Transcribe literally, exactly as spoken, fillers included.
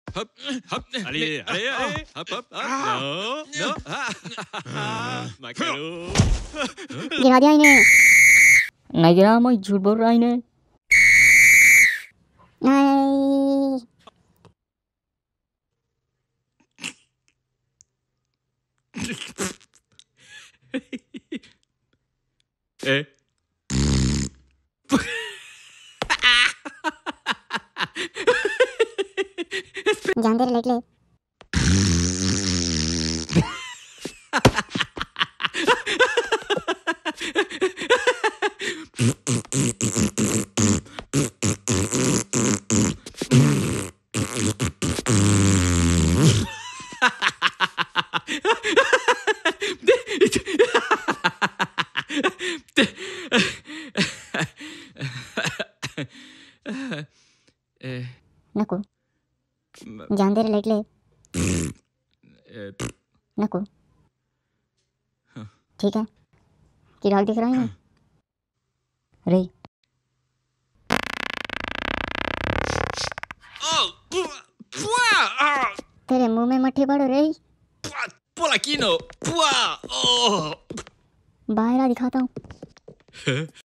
हप हप अरे अरे अरे हप हप नो नो मैं करूं गिरा दिया इन्हें। नहीं गिरा, मैं झूठ बोल रहा इन्हें। नहीं। ए जानते रहे ले। नको जानते रहे ले। नको ठीक है कि ढाल दिख रहा है ना रे। तेरे मुंह में मट्ठी पड़ो रे। Polaquino! Pua! Oh! बाहर आ दिखाता हूँ।